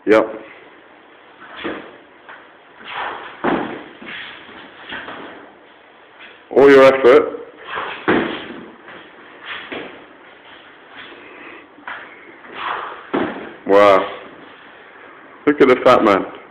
Yep. All your effort. Wow. Look at the fat man.